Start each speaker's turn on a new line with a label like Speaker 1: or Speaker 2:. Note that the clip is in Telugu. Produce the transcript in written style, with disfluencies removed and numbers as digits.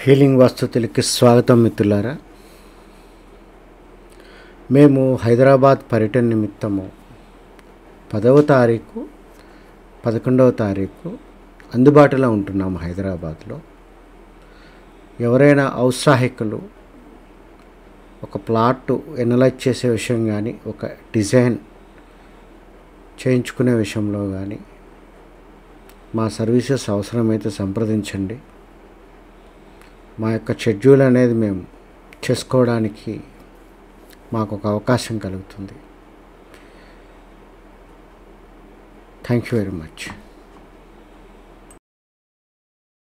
Speaker 1: హీలింగ్ వాస్తుతులకి స్వాగతం మిత్రులారా. మేము హైదరాబాద్ పర్యటన నిమిత్తము 10వ తారీఖు 11వ తారీఖు అందుబాటులో ఉంటున్నాము హైదరాబాద్లో. ఎవరైనా ఔత్సాహికులు ఒక ప్లాట్ ఎనలైజ్ చేసే విషయం కానీ, ఒక డిజైన్ చేయించుకునే విషయంలో కానీ మా సర్వీసెస్ అవసరమైతే సంప్రదించండి. మా యొక్క షెడ్యూల్ అనేది మేము చేసుకోవడానికి మాకు ఒక అవకాశం కలుగుతుంది. Thank you very much.